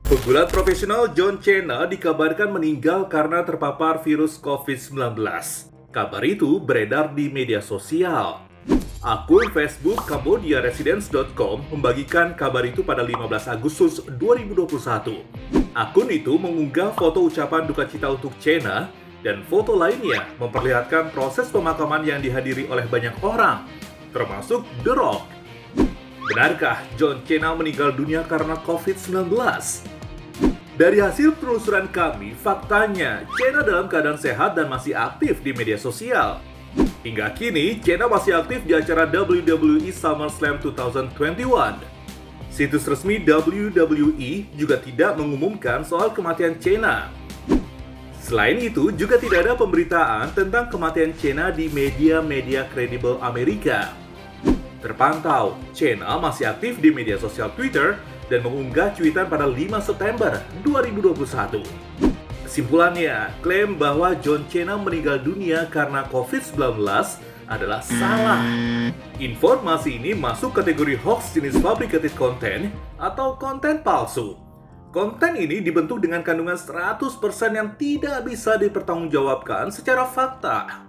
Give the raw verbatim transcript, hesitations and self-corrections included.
Pegulat profesional John Cena dikabarkan meninggal karena terpapar virus covid sembilan belas. Kabar itu beredar di media sosial. Akun Facebook cambodia residence dot com membagikan kabar itu pada lima belas Agustus dua ribu dua puluh satu. Akun itu mengunggah foto ucapan duka cita untuk Cena dan foto lainnya memperlihatkan proses pemakaman yang dihadiri oleh banyak orang, termasuk The Rock. Benarkah John Cena meninggal dunia karena covid sembilan belas? Dari hasil penelusuran kami, faktanya Cena dalam keadaan sehat dan masih aktif di media sosial. Hingga kini, Cena masih aktif di acara W W E SummerSlam dua ribu dua puluh satu. Situs resmi W W E juga tidak mengumumkan soal kematian Cena. Selain itu, juga tidak ada pemberitaan tentang kematian Cena di media-media kredibel Amerika. Terpantau, Cena masih aktif di media sosial Twitter dan mengunggah cuitan pada lima September dua ribu dua puluh satu. Kesimpulannya, klaim bahwa John Cena meninggal dunia karena covid sembilan belas adalah salah. Informasi ini masuk kategori hoax jenis fabricated content atau konten palsu. Konten ini dibentuk dengan kandungan seratus persen yang tidak bisa dipertanggungjawabkan secara fakta.